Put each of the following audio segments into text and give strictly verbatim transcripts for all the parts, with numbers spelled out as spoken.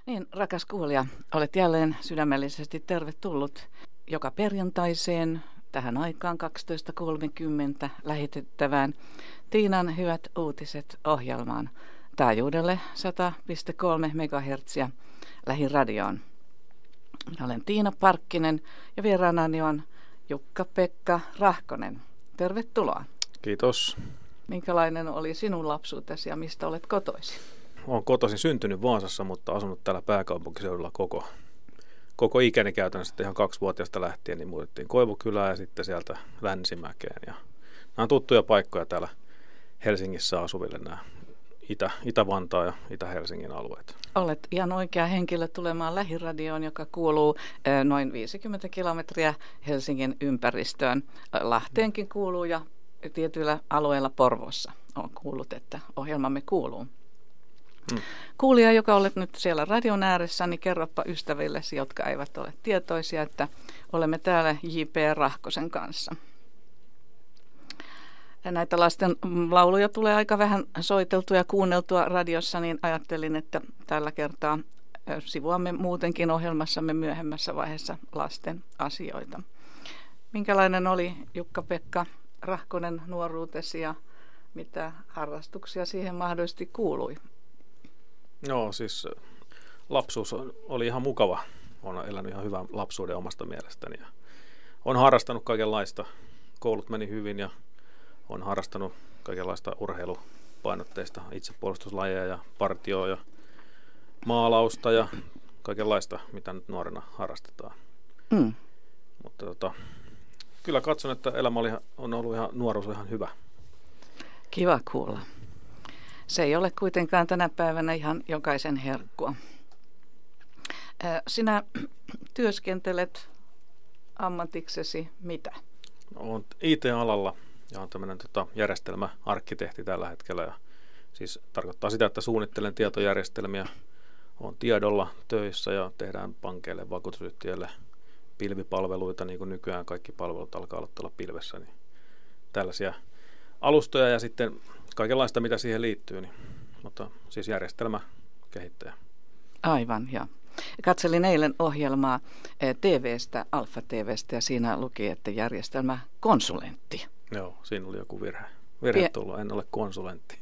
Niin, rakas kuulija, olet jälleen sydämellisesti tervetullut joka perjantaiseen tähän aikaan kaksitoista kolmekymmentä lähetettävään Tiinan hyvät uutiset -ohjelmaan taajuudelle sata pilkku kolme megahertsiä lähiradioon. Minä olen Tiina Parkkinen ja vieraanani on Jukka-Pekka Rahkonen. Tervetuloa. Kiitos. Minkälainen oli sinun lapsuutesi ja mistä olet kotoisin? Olen kotoisin syntynyt Vaasassa, mutta asunut täällä pääkaupunkiseudulla koko, koko ikäni käytännössä ihan kaksivuotiaasta lähtien, niin muutettiin Koivukylään ja sitten sieltä Länsimäkeen. Ja nämä on tuttuja paikkoja täällä Helsingissä asuville, nämä Itä, Itä-Vantaa ja Itä-Helsingin alueet. Olet ihan oikea henkilö tulemaan lähiradioon, joka kuuluu eh, noin viisikymmentä kilometriä Helsingin ympäristöön. Lahteenkin kuuluu ja tietyillä alueilla Porvoossa on kuullut, että ohjelmamme kuuluu. Hmm. Kuulija, joka olet nyt siellä radion ääressä, niin kerropa ystävillesi, jotka eivät ole tietoisia, että olemme täällä J P Rahkosen kanssa. Ja näitä lasten lauluja tulee aika vähän soiteltua ja kuunneltua radiossa, niin ajattelin, että tällä kertaa sivuamme muutenkin ohjelmassamme myöhemmässä vaiheessa lasten asioita. Minkälainen oli, Jukka-Pekka Rahkonen, nuoruutesi ja mitä harrastuksia siihen mahdollisesti kuului? Joo, siis lapsuus oli ihan mukava. Olen elänyt ihan hyvän lapsuuden omasta mielestäni. Ja olen harrastanut kaikenlaista. Koulut meni hyvin ja olen harrastanut kaikenlaista urheilupainotteista itsepuolustuslajeja ja partioa ja maalausta ja kaikenlaista, mitä nyt nuorena harrastetaan. Mm. Mutta tota, kyllä katson, että elämä oli, on ollut ihan, nuoruus ihan hyvä. Kiva kuulla. Se ei ole kuitenkaan tänä päivänä ihan jokaisen herkkua. Sinä työskentelet ammatiksesi mitä? Olen I T-alalla ja olen tämmöinen tota, järjestelmäarkkitehti tällä hetkellä. Ja siis tarkoittaa sitä, että suunnittelen tietojärjestelmiä. Olen tiedolla töissä ja tehdään pankeille, vakuutusyhtiöille pilvipalveluita, niin kuin nykyään kaikki palvelut alkaa olla pilvessä. Niin tällaisia alustoja ja sitten kaikenlaista, mitä siihen liittyy, niin, mutta siis järjestelmäkehittäjä. Aivan, ja katselin eilen ohjelmaa T V:stä, Alfa T V:stä, ja siinä luki, että järjestelmäkonsulentti. Joo, siinä oli joku virhe. Virhe Pie- tullut, en ole konsulentti.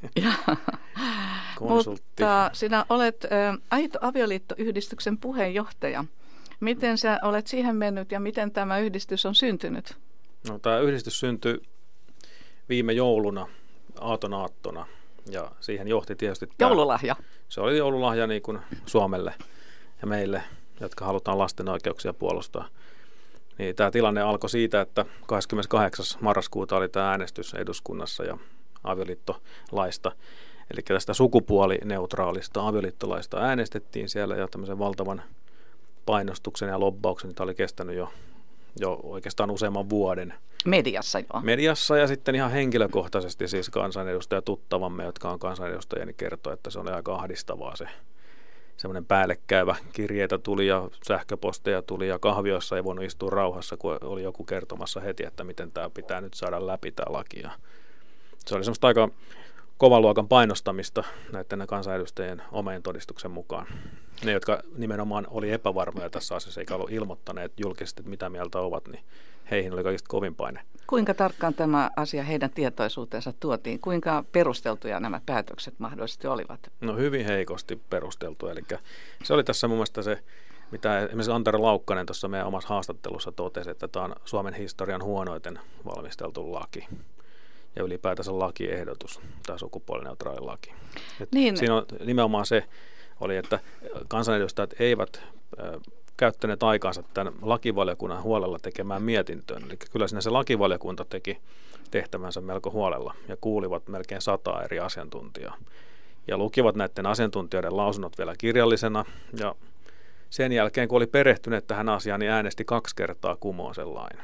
Konsultti. Mutta sinä olet ä, Aito avioliittoyhdistyksen puheenjohtaja. Miten sä olet siihen mennyt ja miten tämä yhdistys on syntynyt? No, tämä yhdistys syntyi viime jouluna. Aaton aattona, ja siihen johti tietysti tämä, joululahja. Se oli joululahja niin kuin Suomelle ja meille, jotka halutaan lasten oikeuksia puolustaa. Niin tämä tilanne alkoi siitä, että kahdeskymmeneskahdeksas marraskuuta oli tämä äänestys eduskunnassa ja avioliittolaista. Eli tästä sukupuolineutraalista avioliittolaista äänestettiin siellä ja tämmöisen valtavan painostuksen ja lobbauksen, jota oli kestänyt jo, jo oikeastaan useamman vuoden. Mediassa joo. Mediassa ja sitten ihan henkilökohtaisesti siis kansanedustaja tuttavamme, jotka on kansanedustajia, niin kertoi, että se oli aika ahdistavaa se semmoinen päällekkäyvä. Kirjeitä tuli ja sähköposteja tuli ja kahviossa ei voinut istua rauhassa, kun oli joku kertomassa heti, että miten tämä pitää nyt saada läpi tämä laki. Ja se oli semmoista aika kovan luokan painostamista näiden kansanedustajien omien todistuksen mukaan. Ne, jotka nimenomaan oli epävarmoja tässä asiassa eikä ollut ilmoittaneet julkisesti, että mitä mieltä ovat, niin heihin oli kaikista kovin paine. Kuinka tarkkaan tämä asia heidän tietoisuutensa tuotiin? Kuinka perusteltuja nämä päätökset mahdollisesti olivat? No hyvin heikosti perusteltu. Eli se oli tässä mun mielestä se, mitä esimerkiksi Antero Laukkanen tuossa meidän omassa haastattelussa totesi, että tämä on Suomen historian huonoiten valmisteltu laki. Ja ylipäätänsä lakiehdotus, tämä sukupuolineutraali laki. Niin. Siinä on nimenomaan se, oli, että kansanedustajat eivät äh, käyttäneet aikaansa tämän lakivaliokunnan huolella tekemään mietintöön. Eli kyllä siinä se lakivaliokunta teki tehtävänsä melko huolella ja kuulivat melkein sata eri asiantuntijaa. Ja lukivat näiden asiantuntijoiden lausunnot vielä kirjallisena. Ja sen jälkeen, kun oli perehtyneet tähän asiaan, niin äänesti kaksi kertaa kumoon sen lain.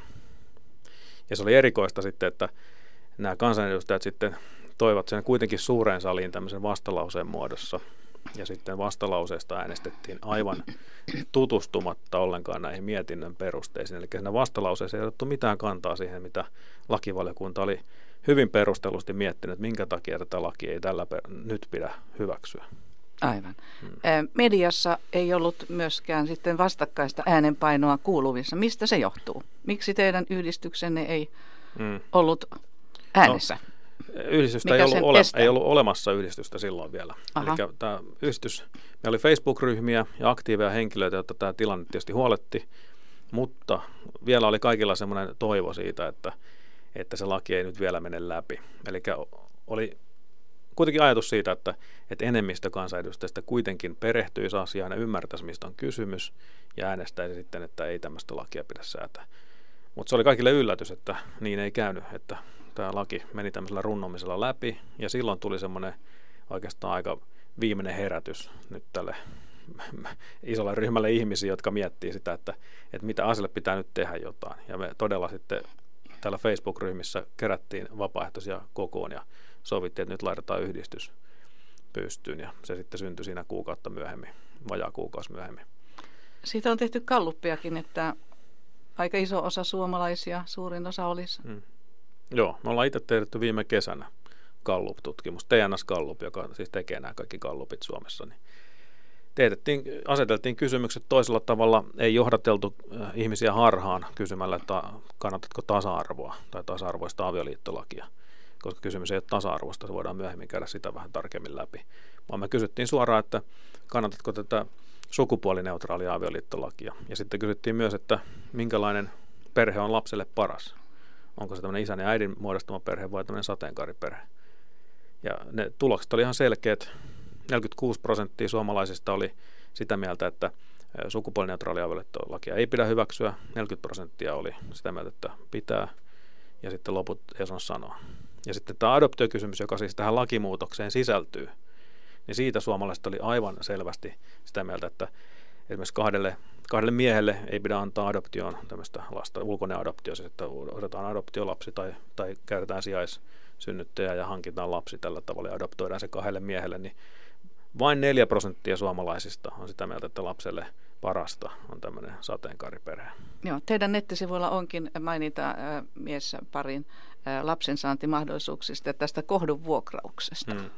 Ja se oli erikoista sitten, että nämä kansanedustajat sitten toivat sen kuitenkin suureen saliin tämmöisen vastalauseen muodossa. Ja sitten vastalauseesta äänestettiin aivan tutustumatta ollenkaan näihin mietinnön perusteisiin. Eli siinä vastalauseessa ei otettu mitään kantaa siihen, mitä lakivaliokunta oli hyvin perustellusti miettinyt, minkä takia tätä lakia ei tällä per- nyt pidä hyväksyä. Aivan. Hmm. Mediassa ei ollut myöskään sitten vastakkaista äänenpainoa kuuluvissa. Mistä se johtuu? Miksi teidän yhdistyksenne ei hmm. ollut äänessä? No, yhdistystä ei ollut, ole, ei ollut olemassa yhdistystä silloin vielä. Eli tämä yhdistys, meillä oli Facebook-ryhmiä ja aktiiveja henkilöitä, joita tämä tilanne tietysti huoletti, mutta vielä oli kaikilla semmoinen toivo siitä, että, että se laki ei nyt vielä mene läpi. Eli oli kuitenkin ajatus siitä, että, että enemmistö kansanedustajista kuitenkin perehtyisi asiaan ja ymmärtäisi, mistä on kysymys, ja äänestäisi sitten, että ei tämmöistä lakia pidä säätää. Mutta se oli kaikille yllätys, että niin ei käynyt, että tämä laki meni tämmöisellä runnomisella läpi, ja silloin tuli semmoinen oikeastaan aika viimeinen herätys nyt tälle isolle ryhmälle ihmisiä, jotka miettii sitä, että, että mitä asialle pitää nyt tehdä jotain. Ja me todella sitten täällä Facebook-ryhmissä kerättiin vapaaehtoisia kokoon ja sovittiin, että nyt laitetaan yhdistys pystyyn, ja se sitten syntyi siinä kuukautta myöhemmin, vajaa kuukausi myöhemmin. Siitä on tehty galluppiakin, että aika iso osa suomalaisia, suurin osa olisi. Hmm. Joo, me ollaan itse tehty viime kesänä Gallup-tutkimus, T N S Gallup, joka siis tekee nämä kaikki Gallupit Suomessa, niin teetettiin, aseteltiin kysymykset toisella tavalla, ei johdateltu ihmisiä harhaan kysymällä, että kannatatko tasa-arvoa tai tasa-arvoista avioliittolakia, koska kysymys ei ole tasa-arvosta, se voidaan myöhemmin käydä sitä vähän tarkemmin läpi. Vaan me kysyttiin suoraan, että kannatatko tätä sukupuolineutraalia avioliittolakia, ja sitten kysyttiin myös, että minkälainen perhe on lapselle paras. Onko se tämmöinen isän ja äidin muodostama perhe vai tämmöinen sateenkaariperhe. Ja ne tulokset oli ihan selkeät. neljäkymmentäkuusi prosenttia suomalaisista oli sitä mieltä, että sukupuolineutraalia avioliittolakia ei pidä hyväksyä. neljäkymmentä prosenttia oli sitä mieltä, että pitää. Ja sitten loput ei osannut sanoa. Ja sitten tämä adoptiokysymys, joka siis tähän lakimuutokseen sisältyy, niin siitä suomalaiset oli aivan selvästi sitä mieltä, että esimerkiksi kahdelle, kahdelle miehelle ei pidä antaa adoptioon tämmöistä lasta, ulkoinen adoptio, siis että otetaan adoptiolapsi tai, tai käytetään sijaissynnyttäjä ja hankitaan lapsi tällä tavalla ja adoptoidaan se kahdelle miehelle, niin vain neljä prosenttia suomalaisista on sitä mieltä, että lapselle parasta on tämmöinen sateenkaariperhe. Joo, teidän nettisivuilla onkin mainita äh, miesparin äh, lapsensaantimahdollisuuksista ja tästä kohdunvuokrauksesta. Hmm.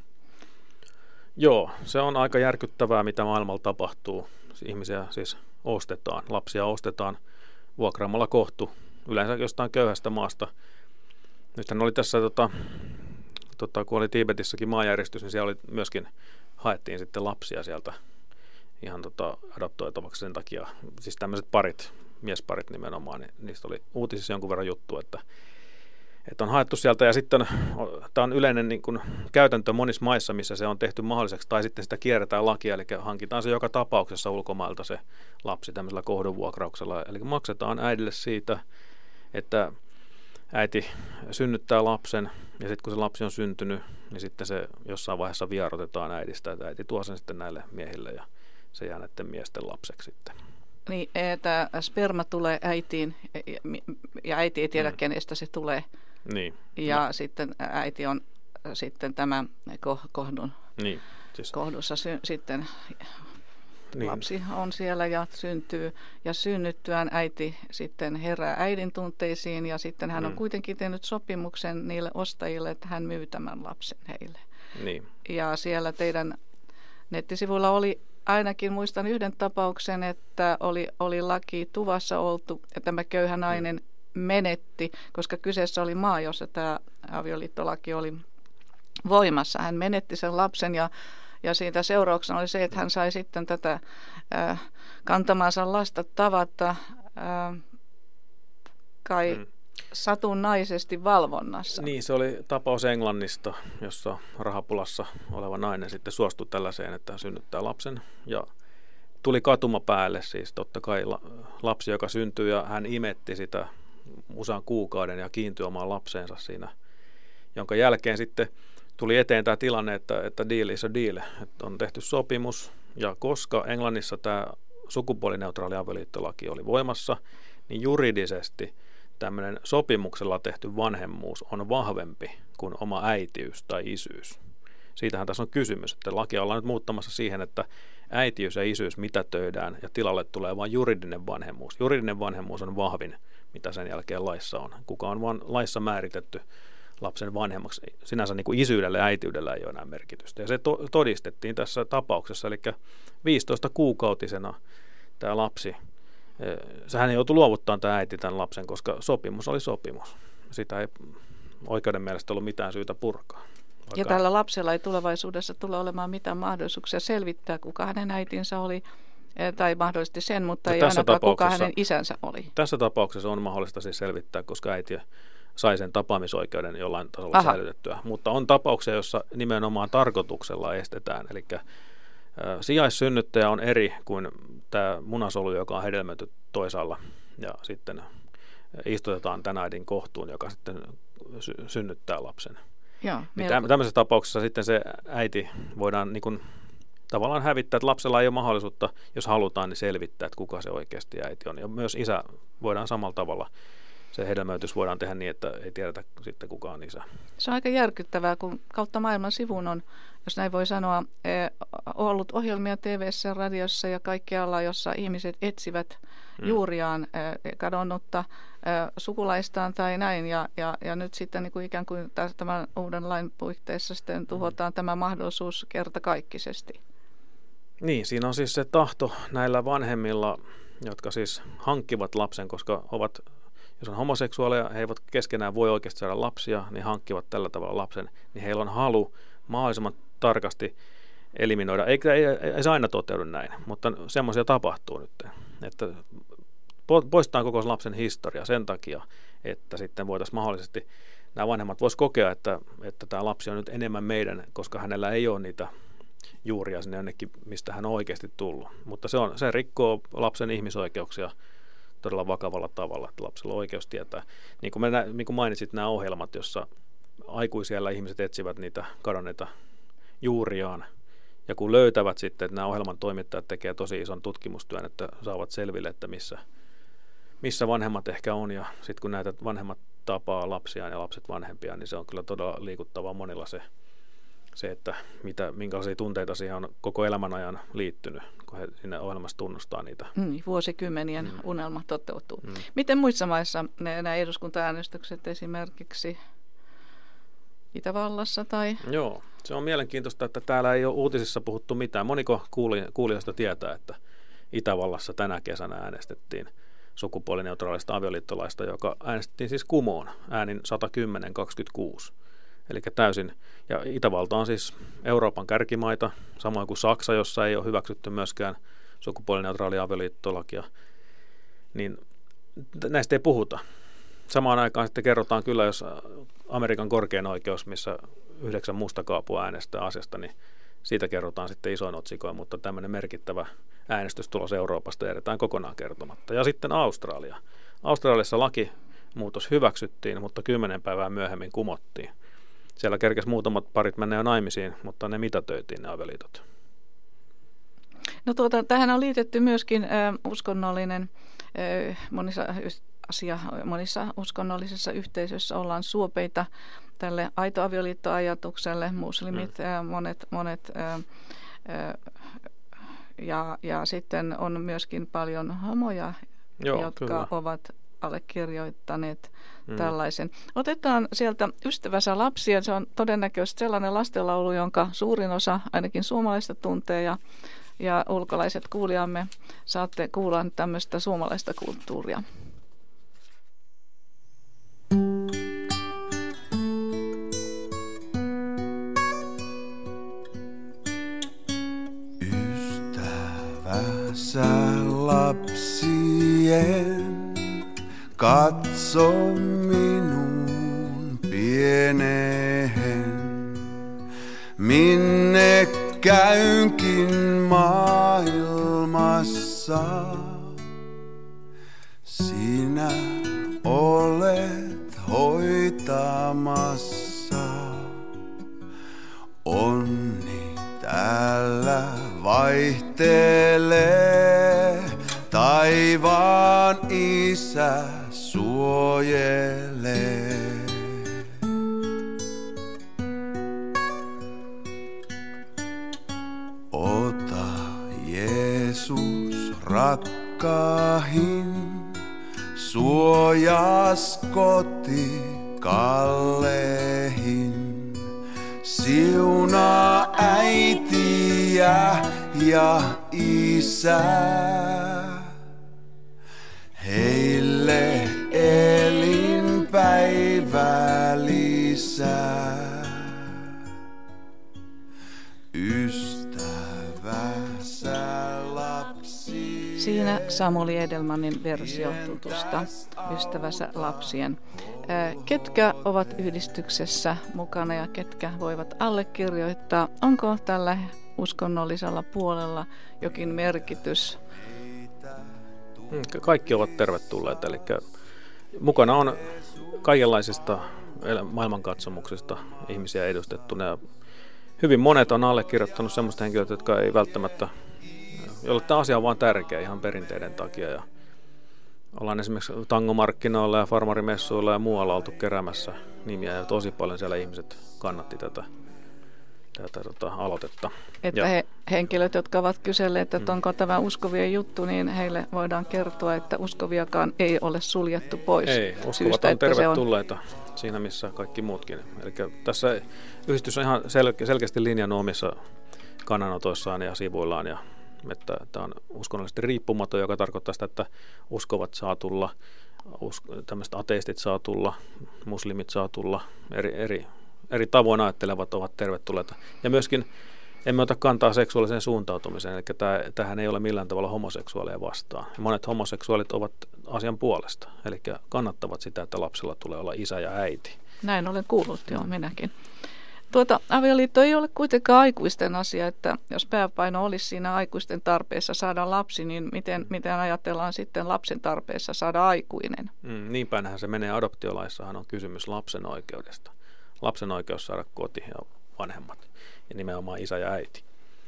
Joo, se on aika järkyttävää, mitä maailmalla tapahtuu. Ihmisiä siis ostetaan, lapsia ostetaan vuokraamalla kohtu, yleensä jostain köyhästä maasta. Nythän oli tässä, tota, tota, kun oli Tiibetissäkin maanjäristys, niin siellä oli myöskin, haettiin sitten lapsia sieltä ihan tota, adoptoitavaksi sen takia. Siis tämmöiset parit, miesparit nimenomaan, niin niistä oli uutisissa jonkun verran juttu, että Että on haettu sieltä, ja sitten tämä on yleinen niin kuin käytäntö monissa maissa, missä se on tehty mahdolliseksi, tai sitten sitä kierretään lakia, eli hankitaan se joka tapauksessa ulkomailta se lapsi tämmöisellä kohdunvuokrauksella. Eli maksetaan äidille siitä, että äiti synnyttää lapsen, ja sitten kun se lapsi on syntynyt, niin sitten se jossain vaiheessa vierotetaan äidistä, että äiti tuo sen sitten näille miehille, ja se jää näiden miesten lapseksi sitten. Niin, että sperma tulee äitiin, ja äiti ei tiedä, mm. kenestä se tulee. Niin. Ja no. sitten äiti on sitten tämä kohdun, niin, siis. kohdussa sy, sitten niin. lapsi on siellä ja syntyy. Ja synnyttyään äiti sitten herää äidin tunteisiin ja sitten hän mm. on kuitenkin tehnyt sopimuksen niille ostajille, että hän myy tämän lapsen heille. Niin. Ja siellä teidän nettisivuilla oli ainakin muistan yhden tapauksen, että oli, oli laki tuvassa oltu ja tämä köyhä nainen mm. menetti, koska kyseessä oli maa, jossa tämä avioliittolaki oli voimassa. Hän menetti sen lapsen ja, ja siitä seurauksena oli se, että hän sai sitten tätä äh, kantamaansa lasta tavata äh, kai mm. satunnaisesti valvonnassa. Niin, se oli tapaus Englannista, jossa rahapulassa oleva nainen sitten suostui tällaiseen, että hän synnyttää lapsen ja tuli katuma päälle, siis totta kai lapsi, joka syntyi ja hän imetti sitä usean kuukauden ja kiintyi omaan lapseensa siinä, jonka jälkeen sitten tuli eteen tämä tilanne, että, että deal is a deal, että on tehty sopimus ja koska Englannissa tämä sukupuolineutraali avioliittolaki oli voimassa, niin juridisesti tämmöinen sopimuksella tehty vanhemmuus on vahvempi kuin oma äitiys tai isyys. Siitähän tässä on kysymys, että lakia ollaan nyt muuttamassa siihen, että äitiys ja isyys mitätöidään ja tilalle tulee vain juridinen vanhemmuus. Juridinen vanhemmuus on vahvin, mitä sen jälkeen laissa on. Kuka on vain laissa määritetty lapsen vanhemmaksi. Sinänsä niin kuin isyydellä ja äitiydellä ei ole enää merkitystä. Ja se to- todistettiin tässä tapauksessa, eli viisitoista kuukautisena tämä lapsi, sehän ei joutu luovuttamaan tämä äiti tämän lapsen, koska sopimus oli sopimus. Sitä ei oikeuden mielestä ollut mitään syytä purkaa. Vaikka... Ja tällä lapsella ei tulevaisuudessa tule olemaan mitään mahdollisuuksia selvittää, kuka hänen äitinsä oli, tai mahdollisesti sen, mutta no ei ainakaan kuka hänen isänsä oli. Tässä tapauksessa on mahdollista siis selvittää, koska äiti sai sen tapaamisoikeuden jollain tasolla Aha. säilytettyä. Mutta on tapauksia, joissa nimenomaan tarkoituksella estetään. Eli äh, sijaissynnyttäjä on eri kuin tämä munasolu, joka on hedelmöity toisaalla, ja sitten istutetaan tämän äidin kohtuun, joka sitten sy- synnyttää lapsen. Joo, niin täm- tämmöisessä tapauksessa sitten se äiti voidaan niin kuin tavallaan hävittää, että lapsella ei ole mahdollisuutta, jos halutaan, niin selvittää, että kuka se oikeasti äiti on. Ja myös isä voidaan samalla tavalla, se hedelmöitys voidaan tehdä niin, että ei tiedetä sitten kuka on isä. Se on aika järkyttävää, kun kautta maailman sivun on, jos näin voi sanoa, ollut ohjelmia T V:ssä, radiossa ja kaikkialla, jossa ihmiset etsivät mm. juuriaan kadonnutta sukulaistaan tai näin. Ja, ja, ja nyt sitten niin kuin ikään kuin tämän uuden lain puitteissa sitten tuhotaan mm. tämä mahdollisuus kertakaikkisesti. Niin, siinä on siis se tahto näillä vanhemmilla, jotka siis hankkivat lapsen, koska ovat, jos on homoseksuaaleja, he eivät keskenään voi oikeasti saada lapsia, niin hankkivat tällä tavalla lapsen, niin heillä on halu mahdollisimman tarkasti eliminoida. Ei, ei, ei se aina toteudu näin, mutta semmoisia tapahtuu nyt, että poistetaan koko lapsen historia sen takia, että sitten voitaisiin mahdollisesti, nämä vanhemmat voisivat kokea, että, että tämä lapsi on nyt enemmän meidän, koska hänellä ei ole niitä juuria sinne jonnekin, mistä hän on oikeasti tullut. Mutta se, on, se rikkoo lapsen ihmisoikeuksia todella vakavalla tavalla, että lapsella on oikeus tietää. Niin kuin, me, niin kuin mainitsit nämä ohjelmat, jossa aikuisiellä ihmiset etsivät niitä kadonneita juuriaan. Ja kun löytävät sitten, että nämä ohjelman toimittajat tekevät tosi ison tutkimustyön, että saavat selville, että missä, missä vanhemmat ehkä on. Ja sitten kun näitä vanhemmat tapaa lapsiaan ja lapset vanhempiaan, niin se on kyllä todella liikuttavaa monilla se, se että mitä, minkälaisia tunteita siihen on koko elämän ajan liittynyt, kun he sinne ohjelmassa tunnustaa niitä. Mm, vuosikymmenien mm. unelma toteutuu. Mm. Miten muissa maissa ne, nämä eduskunta-äänestykset esimerkiksi Itävallassa tai? Joo, se on mielenkiintoista, että täällä ei ole uutisissa puhuttu mitään. Moniko kuulijoista tietää, että Itävallassa tänä kesänä äänestettiin sukupuolineutraalista avioliittolaista, joka äänestettiin siis kumoon äänin sata kymmenen kaksikymmentäkuusi. Eli täysin, ja Itävalta on siis Euroopan kärkimaita, samoin kuin Saksa, jossa ei ole hyväksytty myöskään sukupuolineutraalia avioliittolakia, niin näistä ei puhuta. Samaan aikaan sitten kerrotaan kyllä, jos Amerikan korkein oikeus, missä yhdeksän mustakaapua äänestää asiasta, niin siitä kerrotaan sitten isoin otsikoin, mutta tämmöinen merkittävä äänestystulos Euroopasta jätetään kokonaan kertomatta. Ja sitten Australia. Australiassa lakimuutos hyväksyttiin, mutta kymmenen päivää myöhemmin kumottiin. Siellä kerkesi muutamat parit mennä jo naimisiin, mutta ne mitätöitiin ne avioliitot. No tuota, tähän on liitetty myöskin äh, uskonnollinen äh, monissa, asia, monissa uskonnollisissa yhteisöissä ollaan suopeita tälle aitoavioliittoajatukselle, muslimit, mm. äh, monet, monet äh, äh, ja, ja sitten on myöskin paljon homoja, Joo, jotka kyllä. ovat allekirjoittaneet mm. tällaisen. Otetaan sieltä Ystävänsä lapsia. Se on todennäköisesti sellainen lastenlaulu, jonka suurin osa ainakin suomalaista tuntee ja, ja ulkolaiset kuulijamme saatte kuulla tämmöistä suomalaista kulttuuria. Ystävänsä lapsien katso minun pienehen, minne käynkin maailmassa. Sinä olet hoitamassa. Onni täällä vaihtelee, taivaan Isä suojelee. Ota Jeesus rakkahin, suojas koti Kallehin. Siunaa äitiä ja isää. Heille elinpäivää lisää. Ystävässä lapsi. Siinä Samuli Edelmanin versio tutusta Ystävässä lapsien. Ketkä ovat yhdistyksessä mukana ja ketkä voivat allekirjoittaa? Onko tällä uskonnollisella puolella jokin merkitys? Kaikki ovat tervetulleita, eli mukana on kaikenlaisista maailmankatsomuksista ihmisiä edustettuna. Hyvin monet on allekirjoittanut sellaista henkilöitä, jotka ei välttämättä, joille tämä asia on vaan tärkeä ihan perinteiden takia. Ja ollaan esimerkiksi tangomarkkinoilla ja farmarimessuilla ja muualla oltu keräämässä nimiä ja tosi paljon siellä ihmiset kannatti tätä, tätä tota, aloitetta. Että he, henkilöt, jotka ovat kyselleet, että onko tämä uskovien juttu, niin heille voidaan kertoa, että uskoviakaan ei ole suljettu pois. Ei, uskovat syystä, on tervetulleita on siinä, missä kaikki muutkin. Eli tässä yhdistys on ihan sel- selkeästi linjannut omissa kannanotoissaan ja sivuillaan, ja että tämä on uskonnollisesti riippumaton, joka tarkoittaa sitä, että uskovat saa tulla, usk- tämmöiset ateistit saa tulla, muslimit saa tulla, eri, eri, eri tavoin ajattelevat ovat tervetulleita. Ja myöskin emme ota kantaa seksuaaliseen suuntautumiseen, eli tämä, tämähän ei ole millään tavalla homoseksuaaleja vastaan. Monet homoseksuaalit ovat asian puolesta, eli kannattavat sitä, että lapsella tulee olla isä ja äiti. Näin olen kuullut, joo, minäkin. Tuota, avioliitto ei ole kuitenkaan aikuisten asia, että jos pääpaino olisi siinä aikuisten tarpeessa saada lapsi, niin miten, miten ajatellaan sitten lapsen tarpeessa saada aikuinen? Mm, niin päinhän se menee. Adoptiolaissahan on kysymys lapsen oikeudesta. Lapsen oikeus saada koti ja vanhemmat, ja nimenomaan isä ja äiti.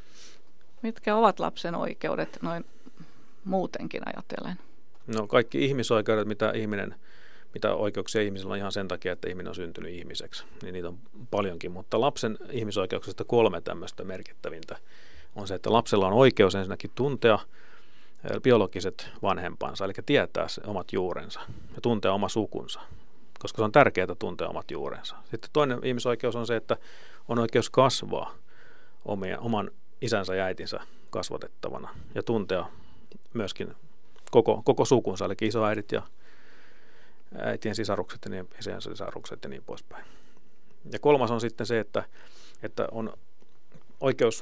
Mitkä ovat lapsen oikeudet noin muutenkin ajatellen? No kaikki ihmisoikeudet, mitä ihminen... mitä oikeuksia ihmisillä on ihan sen takia, että ihminen on syntynyt ihmiseksi, niin niitä on paljonkin. Mutta lapsen ihmisoikeuksista kolme tämmöistä merkittävintä on se, että lapsella on oikeus ensinnäkin tuntea biologiset vanhempansa, eli tietää omat juurensa ja tuntea oma sukunsa, koska se on tärkeää tuntea omat juurensa. Sitten toinen ihmisoikeus on se, että on oikeus kasvaa omia, oman isänsä ja äitinsä kasvatettavana ja tuntea myöskin koko, koko sukunsa, eli isoäidit ja äitien sisarukset ja niin, isien sisarukset ja niin poispäin. Ja kolmas on sitten se, että, että on oikeus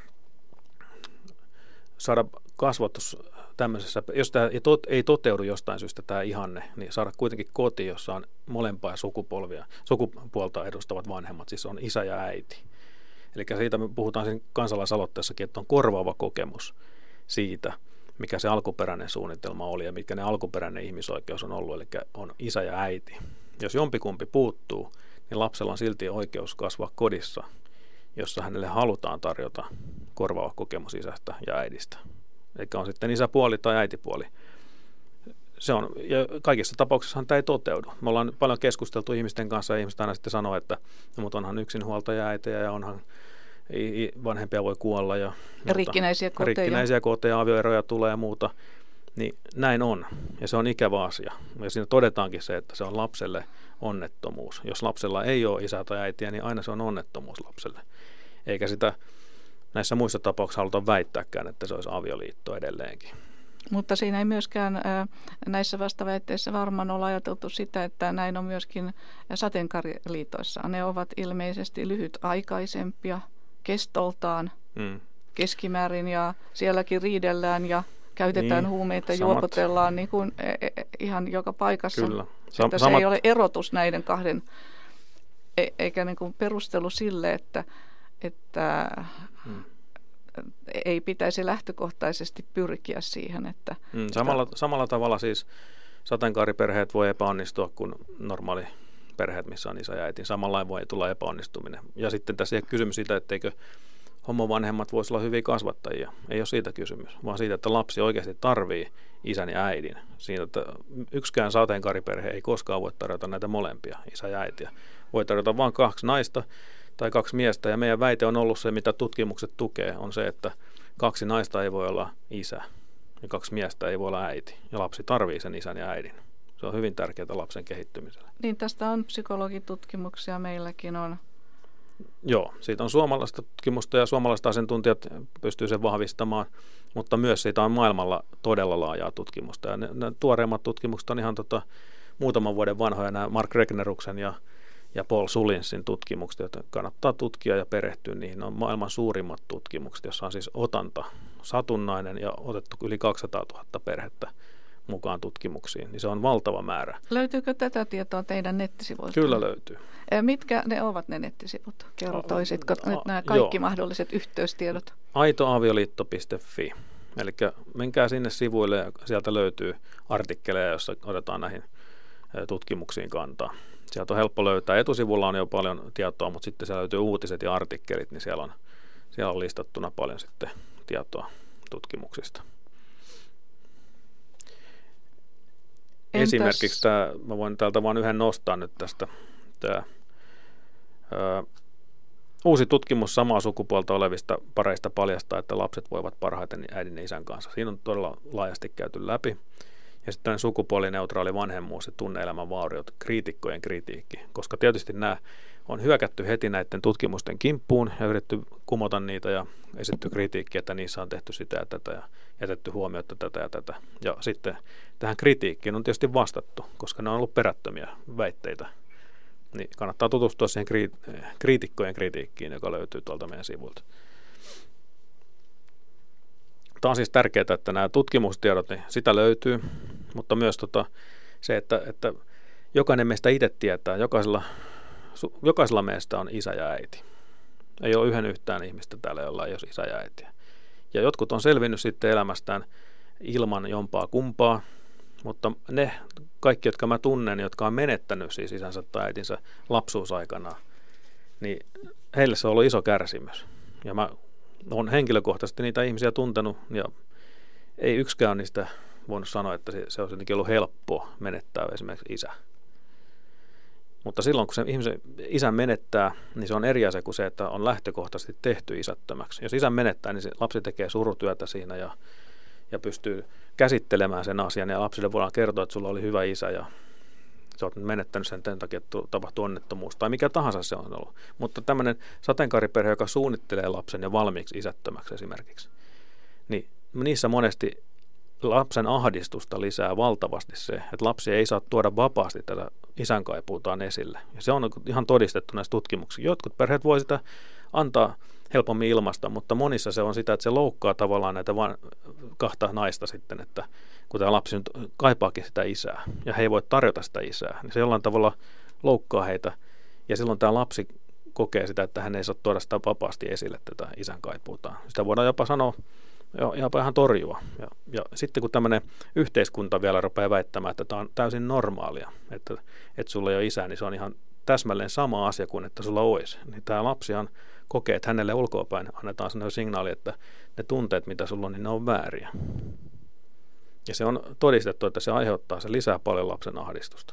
saada kasvatus tämmöisessä, jos tämä ei toteudu jostain syystä tämä ihanne, niin saada kuitenkin koti, jossa on molempia sukupolvia, sukupuolta edustavat vanhemmat, siis on isä ja äiti. Eli siitä me puhutaan siinä kansalaisaloitteessakin, että on korvaava kokemus siitä, mikä se alkuperäinen suunnitelma oli ja mikä ne alkuperäinen ihmisoikeus on ollut, eli on isä ja äiti. Jos jompikumpi puuttuu, niin lapsella on silti oikeus kasvaa kodissa, jossa hänelle halutaan tarjota korvaava kokemus isästä ja äidistä. Eli on sitten isäpuoli tai äitipuoli. Se on, ja kaikissa tapauksissa tämä ei toteudu. Me ollaan paljon keskusteltu ihmisten kanssa ja ihmiset aina sitten sanoo, että no, mutta onhan yksinhuoltaja äitejä ja onhan vanhempia voi kuolla ja rikkinäisiä koteja. rikkinäisiä koteja, avioeroja tulee ja muuta, niin näin on. Ja se on ikävä asia. Ja siinä todetaankin se, että se on lapselle onnettomuus. Jos lapsella ei ole isää tai äitiä, niin aina se on onnettomuus lapselle. Eikä sitä näissä muissa tapauksissa haluta väittääkään, että se olisi avioliitto edelleenkin. Mutta siinä ei myöskään äh, näissä vastaväitteissä varmaan ole ajateltu sitä, että näin on myöskin sateenkaariliitoissa. Ne ovat ilmeisesti lyhytaikaisempia kestoltaan mm. keskimäärin ja sielläkin riidellään ja käytetään niin, huumeita, samat. Juopotellaan niin kuin ihan joka paikassa. Kyllä. Sam- että se samat. Ei ole erotus näiden kahden, e- eikä niin kuin perustelu sille, että, että mm. ei pitäisi lähtökohtaisesti pyrkiä siihen. Että mm, samalla, että samalla tavalla siis sateenkaariperheet voi epäonnistua kuin normaali perheet, missä on isä ja äiti. Samalla voi tulla epäonnistuminen. Ja sitten tässä ei ole kysymys siitä, etteikö homovanhemmat voisi olla hyviä kasvattajia. Ei ole siitä kysymys, vaan siitä, että lapsi oikeasti tarvii isän ja äidin. Siitä, että yksikään sateenkaariperhe ei koskaan voi tarjota näitä molempia, isä ja äitiä. Voi tarjota vain kaksi naista tai kaksi miestä. Ja meidän väite on ollut se, mitä tutkimukset tukee, on se, että kaksi naista ei voi olla isä ja kaksi miestä ei voi olla äiti. Ja lapsi tarvii sen isän ja äidin. Se on hyvin tärkeää lapsen kehittymiselle. Niin, tästä on psykologitutkimuksia, meilläkin on. Joo, siitä on suomalaista tutkimusta ja suomalaiset asiantuntijat pystyy sen vahvistamaan, mutta myös siitä on maailmalla todella laajaa tutkimusta. Ja ne, ne tuoreimmat tutkimukset on ihan tota, muutaman vuoden vanhoja, nämä Mark Regneruksen ja, ja Paul Sulinsin tutkimukset, joita kannattaa tutkia ja perehtyä niihin. Ne on maailman suurimmat tutkimukset, jossa on siis otanta satunnainen ja otettu yli kaksisataatuhatta perhettä mukaan tutkimuksiin, niin se on valtava määrä. Löytyykö tätä tietoa teidän nettisivuilta? Kyllä löytyy. Mitkä ne ovat ne nettisivut? Kertoisitko a, nyt nämä kaikki joo. mahdolliset yhteystiedot? aito avioliitto piste fi. Eli menkää sinne sivuille ja sieltä löytyy artikkeleja, joissa otetaan näihin tutkimuksiin kantaa. Sieltä on helppo löytää. Etusivulla on jo paljon tietoa, mutta sitten siellä löytyy uutiset ja artikkelit, niin siellä on, siellä on listattuna paljon sitten tietoa tutkimuksista. Entäs? Esimerkiksi tämä, mä voin täältä vain yhden nostaa nyt tästä, tämä ää, uusi tutkimus samaa sukupuolta olevista pareista paljastaa, että lapset voivat parhaiten äidin ja isän kanssa. Siinä on todella laajasti käyty läpi. Ja sitten sukupuolineutraali vanhemmuus ja tunne-elämän vauriot, kriitikkojen kritiikki, koska tietysti nämä on hyökätty heti näiden tutkimusten kimppuun ja yritetty kumota niitä ja esitetty kritiikkiä, että niissä on tehty sitä ja tätä ja jätetty huomiota tätä ja tätä. Ja sitten tähän kritiikkiin on tietysti vastattu, koska ne on ollut perättömiä väitteitä. Niin kannattaa tutustua siihen kri- kriitikkojen kritiikkiin, joka löytyy tuolta meidän sivuilta. Tämä on siis tärkeää, että nämä tutkimustiedot, niin sitä löytyy, mutta myös tota, se, että, että jokainen meistä itse tietää, jokaisella, jokaisella meistä on isä ja äiti. Ei ole yhden yhtään ihmistä täällä, jolla ei ole isä ja äitiä. Ja jotkut on selvinnyt sitten elämästään ilman jompaa kumpaa, mutta ne kaikki, jotka mä tunnen, jotka on menettänyt siis isänsä tai äitinsä lapsuusaikana, niin heille se on ollut iso kärsimys. Ja mä olen henkilökohtaisesti niitä ihmisiä tuntenut, ja ei yksikään niistä voinut sanoa, että se olisi jotenkin ollut helppoa menettää esimerkiksi isä. Mutta silloin, kun se ihmisen isän menettää, niin se on eri asia kuin se, että on lähtökohtaisesti tehty isättömäksi. Jos isän menettää, niin se lapsi tekee surutyötä siinä ja, ja pystyy käsittelemään sen asian, ja lapsille voidaan kertoa, että sulla oli hyvä isä, ja sä oot menettänyt sen tämän takia, että tapahtui onnettomuus, tai mikä tahansa se on ollut. Mutta tämmöinen sateenkaariperhe, joka suunnittelee lapsen ja valmiiksi isättömäksi esimerkiksi, niin niissä monesti lapsen ahdistusta lisää valtavasti se, että lapsi ei saa tuoda vapaasti tätä isän kaipuutaan esille. Ja se on ihan todistettu näissä tutkimuksissa. Jotkut perheet voi sitä antaa helpommin ilmasta, mutta monissa se on sitä, että se loukkaa tavallaan näitä vaan kahta naista sitten, että kun tämä lapsi nyt kaipaakin sitä isää ja he ei voi tarjota sitä isää, niin se jollain tavalla loukkaa heitä ja silloin tämä lapsi kokee sitä, että hän ei saa tuoda sitä vapaasti esille tätä isän kaipuutaan. Sitä voidaan jopa sanoa, jopa ihan torjua. Ja, ja sitten kun tämmöinen yhteiskunta vielä rupeaa väittämään, että tämä on täysin normaalia, että, että sulla ei ole isää, niin se on ihan täsmälleen sama asia kuin että sulla olisi. Niin tämä lapsihan kokee, että hänelle ulkoapäin annetaan sellainen signaali, että ne tunteet, mitä sulla on, niin ne on vääriä. Ja se on todistettu, että se aiheuttaa, se lisää paljon lapsen ahdistusta.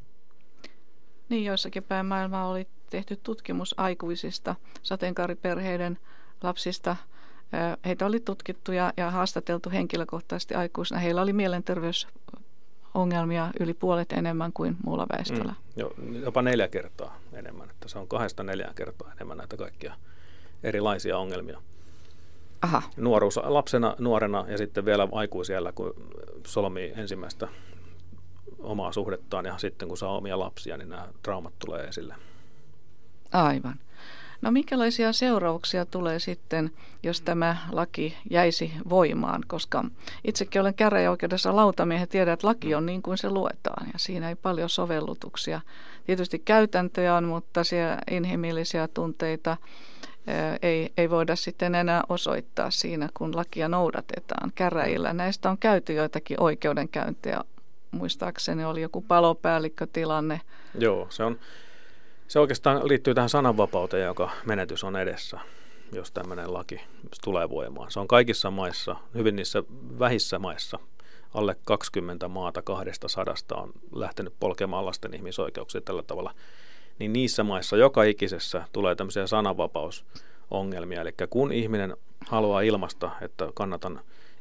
Niin, joissakin päin maailmaa oli tehty tutkimus aikuisista sateenkaariperheiden lapsista. Heitä oli tutkittu ja, ja haastateltu henkilökohtaisesti aikuisena. Heillä oli mielenterveysongelmia yli puolet enemmän kuin muulla väestöllä. Mm, jo, jopa neljä kertaa enemmän. Että se on kahdesta neljään kertaa enemmän näitä kaikkia erilaisia ongelmia. Aha. Nuoruus lapsena, nuorena ja sitten vielä aikuisiellä, kun solmii ensimmäistä omaa suhdettaan ja sitten kun saa omia lapsia, niin nämä traumat tulee esille. Aivan. No minkälaisia seurauksia tulee sitten, jos tämä laki jäisi voimaan, koska itsekin olen käräjäoikeudessa lautamiehen, tiedän, että laki on niin kuin se luetaan ja siinä ei paljon sovellutuksia. Tietysti käytäntöjä on, mutta siellä inhimillisiä tunteita ei, ei voida sitten enää osoittaa siinä, kun lakia noudatetaan käräjillä. Näistä on käyty joitakin oikeudenkäyntejä, muistaakseni oli joku palopäällikkötilanne. Joo, se on... Se oikeastaan liittyy tähän sananvapauteen, joka menetys on edessä, jos tämmöinen laki tulee voimaan. Se on kaikissa maissa, hyvin niissä vähissä maissa, alle kaksikymmentä maata kahdesta sadasta on lähtenyt polkemaan lasten ihmisoikeuksia tällä tavalla. Niin niissä maissa joka ikisessä tulee tämmöisiä sananvapausongelmia. Eli kun ihminen haluaa ilmaista, että kannatan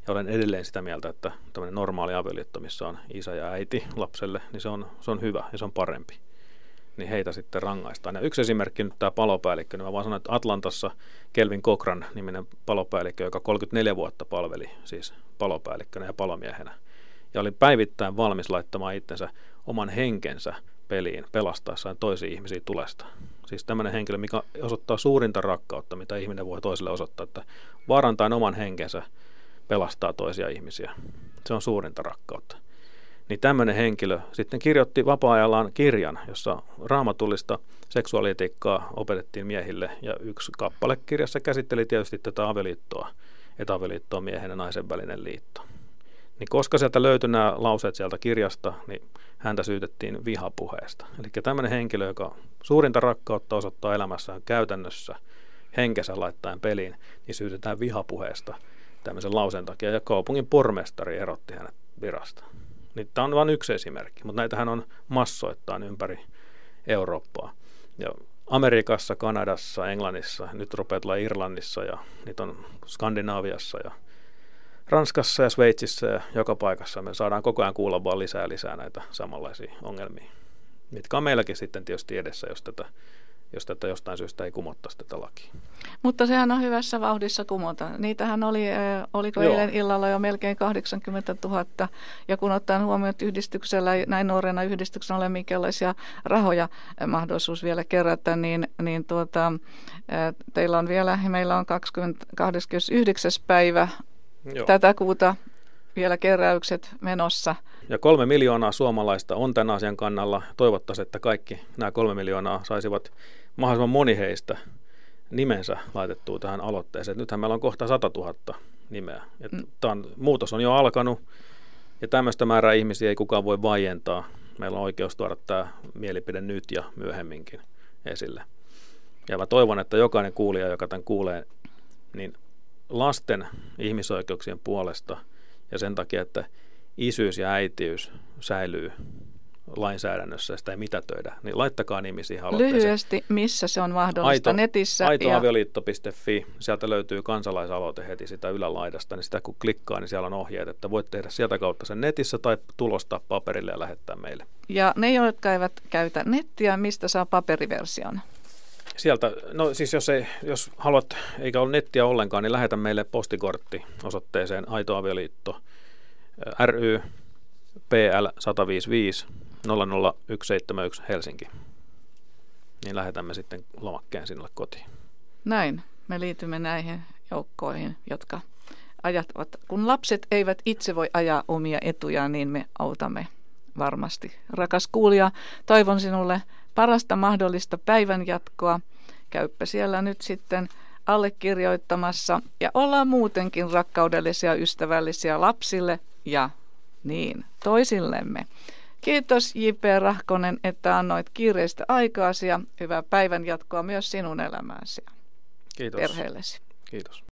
Ja olen edelleen sitä mieltä, että tämmöinen normaali avioliitto, missä on isä ja äiti lapselle, niin se on, se on hyvä ja se on parempi. Niin heitä sitten rangaistaan. Ja yksi esimerkki nyt tämä palopäällikkö, niin mä vaan sanon, että Atlantassa Kelvin Cochran niminen palopäällikkö, joka kolmekymmentäneljä vuotta palveli siis palopäällikkönä ja palomiehenä. Ja oli päivittäin valmis laittamaan itsensä oman henkensä peliin pelastaessaan toisia ihmisiä tulesta. Siis tämmöinen henkilö, mikä osoittaa suurinta rakkautta, mitä ihminen voi toiselle osoittaa, että vaarantain oman henkensä pelastaa toisia ihmisiä. Se on suurinta rakkautta. Niin tämmöinen henkilö sitten kirjoitti vapaa-ajallaan kirjan, jossa raamatullista seksuaalietiikkaa opetettiin miehille. Ja yksi kappale kirjassa käsitteli tietysti tätä avioliittoa, että avioliitto on miehen ja naisen välinen liitto. Niin koska sieltä löytyi nämä lauseet sieltä kirjasta, niin häntä syytettiin vihapuheesta. Eli tämmöinen henkilö, joka suurinta rakkautta osoittaa elämässään käytännössä henkensä laittaen peliin, niin syytetään vihapuheesta tämmöisen lauseen takia. Ja kaupungin pormestari erotti hänet virasta. Niin tämä on vain yksi esimerkki, mutta näitähän on massoittain ympäri Eurooppaa. Ja Amerikassa, Kanadassa, Englannissa, nyt rupeaa tulla Irlannissa ja niitä on Skandinaaviassa ja Ranskassa ja Sveitsissä ja joka paikassa. Me saadaan koko ajan kuulla vaan lisää ja lisää näitä samanlaisia ongelmia, mitkä on meilläkin sitten tietysti edessä, jos tätä, jos tätä jostain syystä ei kumottaisi tätä lakia. Mutta sehän on hyvässä vauhdissa kumota. Niitähän oli, oliko Joo. eilen illalla jo melkein kahdeksankymmentätuhatta. Ja kun ottaen huomioon, että yhdistyksellä, näin nuorena yhdistyksenä ole minkälaisia rahoja mahdollisuus vielä kerätä, niin, niin tuota, teillä on vielä, meillä on kahdeskymmenesyhdeksäs päivä Joo. tätä kuuta vielä keräykset menossa. Ja kolme miljoonaa suomalaista on tämän asian kannalla. Toivottaisiin, että kaikki nämä kolme miljoonaa saisivat mahdollisimman moni heistä nimensä laitettua tähän aloitteeseen. Nythän meillä on kohta satatuhatta nimeä. Mm. Tämän, muutos on jo alkanut ja tämmöistä määrää ihmisiä ei kukaan voi vaientaa. Meillä on oikeus tuoda tämä mielipide nyt ja myöhemminkin esille. Ja mä toivon, että jokainen kuulija, joka tämän kuulee, niin lasten ihmisoikeuksien puolesta ja sen takia, että isyys ja äitiys säilyy lainsäädännössä ja sitä ei mitätöidä, niin laittakaa nimi siihen aloitteeseen. Lyhyesti, missä se on mahdollista Aito, netissä? aitoavioliitto piste fi, sieltä löytyy kansalaisaloite heti sitä ylälaidasta, niin sitä kun klikkaa, niin siellä on ohjeet, että voit tehdä sieltä kautta sen netissä tai tulostaa paperille ja lähettää meille. Ja ne, jotka eivät käytä nettiä, mistä saa paperiversion? Sieltä, no siis jos, ei, jos haluat, eikä ole nettiä ollenkaan, niin lähetä meille postikortti osoitteeseen Aito Avioliitto ry P L sata viisikymmentäviisi nolla nolla yksi seitsemän yksi Helsinki. Niin lähetämme sitten lomakkeen sinulle kotiin. Näin, me liitymme näihin joukkoihin, jotka ajattavat. Kun lapset eivät itse voi ajaa omia etujaan, niin me autamme varmasti. Rakas kuulija, toivon sinulle parasta mahdollista päivänjatkoa. Käyppä siellä nyt sitten allekirjoittamassa ja ollaan muutenkin rakkaudellisia, ystävällisiä lapsille ja niin toisillemme. Kiitos J P Rahkonen, että annoit kiireistä aikaasi ja hyvää päivänjatkoa myös sinun elämääsi ja Kiitos. perheellesi. Kiitos.